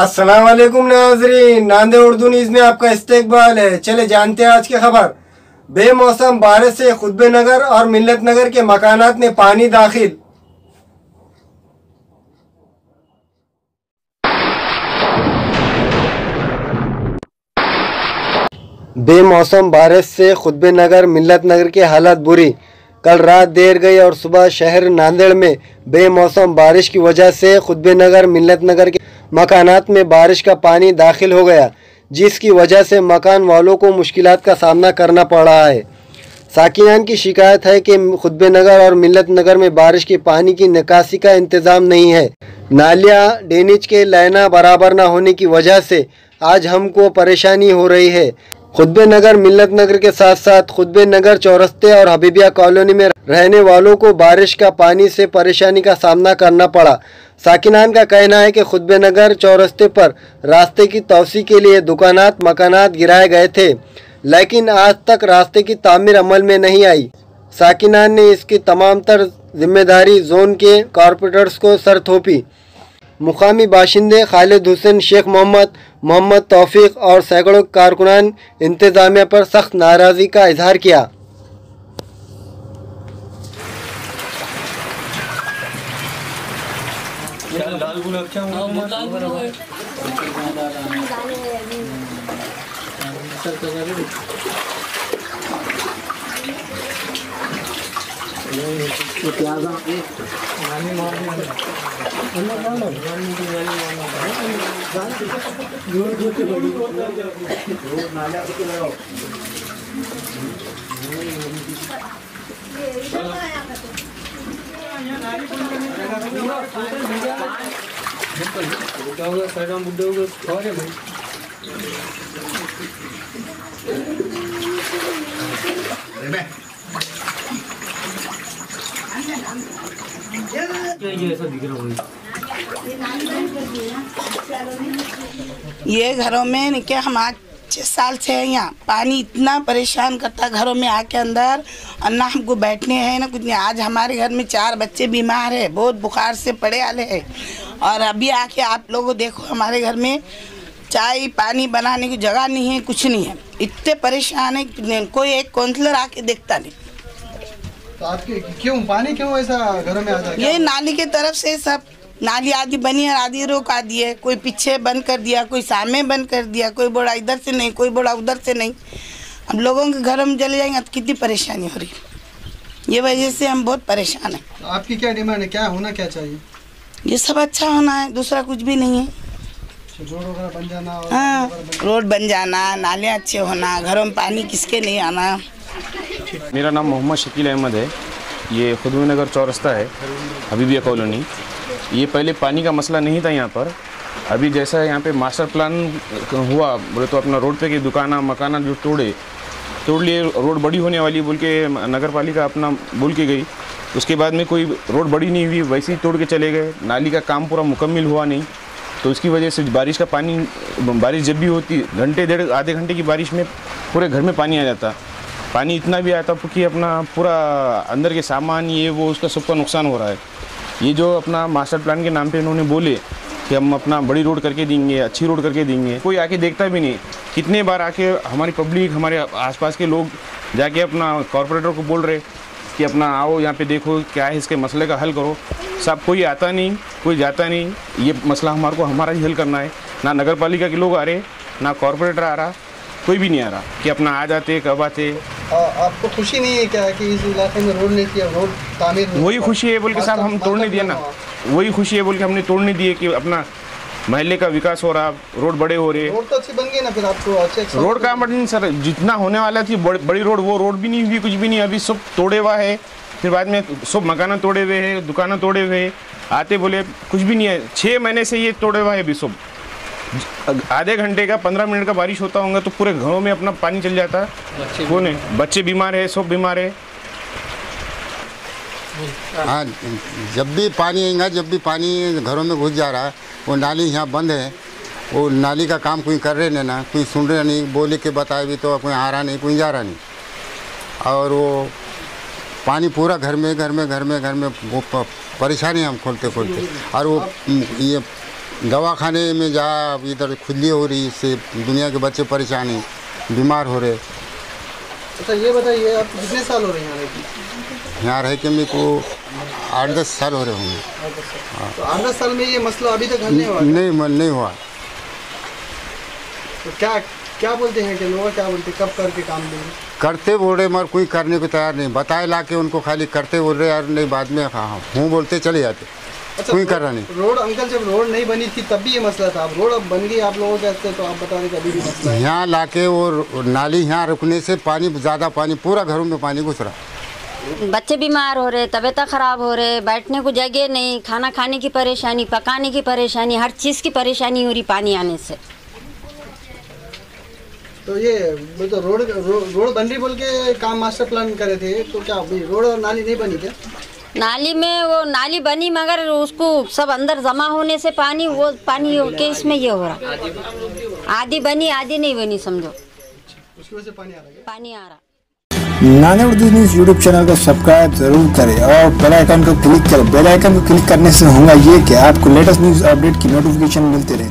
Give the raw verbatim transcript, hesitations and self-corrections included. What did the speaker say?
अस्सलाम वालेकुम नाज़रीन, नांदे उर्दू न्यूज़ में आपका इस्तकबाल है। चले जानते हैं आज की खबर। बेमौसम बारिश से खुतबे नगर और मिल्लत नगर के मकानात में पानी दाखिल। बेमौसम बारिश से खुतबे नगर मिल्लत नगर की हालत बुरी। कल रात देर गई और सुबह शहर नांदेड़ में बेमौसम बारिश की वजह से खुतबे नगर मिल्लत नगर के मकानात में बारिश का पानी दाखिल हो गया, जिसकी वजह से मकान वालों को मुश्किलात का सामना करना पड़ रहा है। साकिनान की शिकायत है कि खुतबे नगर और मिल्लत नगर में बारिश के पानी की निकासी का इंतज़ाम नहीं है। नालियाँ ड्रेनेज के लाइना बराबर न होने की वजह से आज हमको परेशानी हो रही है। खुतबे नगर मिल्लत नगर के साथ साथ खुतबे नगर चौरस्ते और हबीबिया कॉलोनी में रहने वालों को बारिश का पानी से परेशानी का सामना करना पड़ा। साकिनान का कहना है कि खुतबे नगर चौरस्ते पर रास्ते की तोसी के लिए दुकानात मकानात गिराए गए थे, लेकिन आज तक रास्ते की तामीर अमल में नहीं आई। साकिनान ने इसकी तमाम तर जिम्मेदारी जोन के कॉरपोरेटर्स को सर थोपी। मुकामी बाशिंदे खालिद हुसैन, शेख मोहम्मद, मोहम्मद तौफीक और सैकड़ों कारकुनान इंतजामिया पर सख्त नाराज़गी का इजहार किया। ये घरों में क्या हम आज छः साल से हैं यहाँ। पानी इतना परेशान करता घरों में आके अंदर, और ना हमको बैठने हैं ना कुछ नहीं। आज हमारे घर में चार बच्चे बीमार हैं, बहुत बुखार से पड़े आले हैं, और अभी आके आप लोगों देखो हमारे घर में चाय पानी बनाने की जगह नहीं है, कुछ नहीं है। इतने परेशान है, कोई एक काउंसलर आके देखता नहीं। तो आपके क्यों पानी क्यों ऐसा घरों में आ जाता है? ये नाली के तरफ से सब नाली आधी बनी है, आधी रोका दी है। कोई पीछे बंद कर दिया, कोई सामने बंद कर दिया, कोई बोला इधर से नहीं, कोई बोला उधर से नहीं। हम लोगों के घर में चले जाएंगे तो कितनी परेशानी हो रही है। ये वजह से हम बहुत परेशान हैं। तो आपकी क्या डिमांड है, क्या होना क्या चाहिए? ये सब अच्छा होना है, दूसरा कुछ भी नहीं है। रोड वगैरह बन जाना और हाँ, रोड बन जाना, नाले अच्छे होना, घरों में पानी किसके नहीं आना। मेरा नाम मोहम्मद शकील अहमद है। ये खुतबे नगर चौरस्ता है, हबीबिया कॉलोनी। ये पहले पानी का मसला नहीं था यहाँ पर। अभी जैसा यहाँ पे मास्टर प्लान हुआ, बोले तो अपना रोड पे की दुकाना मकाना जो तोड़े तोड़ लिए, रोड बड़ी होने वाली बोल के नगर पालिका अपना बोल के गई। उसके बाद में कोई रोड बड़ी नहीं हुई, वैसे ही तोड़ के चले गए। नाली का काम पूरा मुकम्मल हुआ नहीं, तो उसकी वजह से बारिश का पानी, बारिश जब भी होती घंटे डेढ़ आधे घंटे की बारिश में पूरे घर में पानी आ जाता। पानी इतना भी आता कि अपना पूरा अंदर के सामान ये वो उसका सबका नुकसान हो रहा है। ये जो अपना मास्टर प्लान के नाम पे इन्होंने बोले कि हम अपना बड़ी रोड करके देंगे, अच्छी रोड करके देंगे, कोई आके देखता भी नहीं। कितने बार आके हमारी पब्लिक, हमारे आसपास के लोग जाके अपना कॉरपोरेटर को बोल रहे कि अपना आओ यहाँ पे देखो क्या है, इसके मसले का हल करो। सब कोई आता नहीं, कोई जाता नहीं। ये मसला हमारे को हमारा ही हल करना है। ना नगर पालिका के लोग आ रहे, ना कॉरपोरेटर आ रहा, कोई भी नहीं आ रहा कि अपना आ जाते कब आते। आ, आपको खुशी नहीं है क्या कि इस इलाके में रोड नहीं किया, रोड तामीर नहीं? वही खुशी है बोल के साहब हम तोड़ने दिए ना, वही खुशी है बोल के हमने तोड़ने दिए कि अपना महल्ले का विकास हो रहा, रोड बड़े हो रहे। रोड तो अच्छी बन गई ना, फिर आपको अच्छे रोड का मतलब सर जितना होने वाला थी बड़ी रोड, वो रोड भी नहीं हुई, कुछ भी नहीं। अभी सब तोड़े हुआ है, फिर बाद में सब मकाना तोड़े हुए हैं, दुकाना तोड़े हुए हैं। आते बोले कुछ भी नहीं है। छः महीने से ये तोड़े हुआ है अभी सब। आधे घंटे का पंद्रह मिनट का बारिश होता होगा तो पूरे घरों में अपना पानी चल जाता। कौन है? बच्चे बीमार है, सब बीमार है। हाँ, जब भी पानी आएगा, जब भी पानी घरों में घुस जा रहा है, वो नाली यहाँ बंद है, वो नाली का काम कोई कर रहे नहीं ना, कोई सुन रहे नहीं। बोले के बताए भी तो कोई आ रहा नहीं, कोई जा रहा नहीं। और वो पानी पूरा घर में घर में घर में घर में वो परेशानी हम खोलते खोलते। और वो ये दवाखाने में जा, इधर खुजली हो रही, इससे दुनिया के बच्चे परेशानी, बीमार हो रहे। अच्छा ये बताइए, आप कितने साल हो रहे हैं यहाँ रहते? यहाँ रह के मेरे को आठ दस साल हो रहे होंगे। तो आठ दस साल में ये मसला अभी तक हल नहीं हुआ? नहीं मन नहीं हुआ। तो क्या क्या बोलते हैं कि लोग क्या बोलते, कब करके काम देंगे? करते बोल रहे मगर कोई करने को तैयार नहीं। बताए ला के उनको खाली करते बोल रहे यार, नहीं बाद में हाँ हूँ बोलते चले जाते। अच्छा, कोई कर रहा नहीं। रोड अंकल जब रोड नहीं बनी थी तब भी ये मसला था, अब रोड अब बन गई आप लोगों के हस्ते, तो आप बता दें कि अभी भी मसला है। यहाँ लाके वो नाली यहाँ रुकने से पानी ज़्यादा, पानी पूरा घरों में पानी घुस रहा। बच्चे बीमार हो रहे, तबीयत खराब हो रहे, बैठने को जगह नहीं, खाना खाने की परेशानी, पकाने की परेशानी, हर चीज़ की परेशानी हो रही पानी आने से। तो ये वो तो रोड रो, रोड बन रही बोल के काम मास्टर प्लान करे थे, तो क्या अभी रोड और नाली नहीं बनी क्या? नाली में वो नाली बनी मगर उसको सब अंदर जमा होने से पानी, वो पानी के इसमें ये हो रहा, आधी बनी आधी नहीं बनी समझो, उसकी वजह से पानी आ रहा है। पानी आ रहा। Nanded Urdu news YouTube channel को सब्सक्राइब जरूर करें और बेल आइकन को क्लिक करें। बेल आइकन को क्लिक करने से होगा ये कि आपको लेटेस्ट न्यूज़ अपडेट की नोटिफिकेशन मिलती रहे।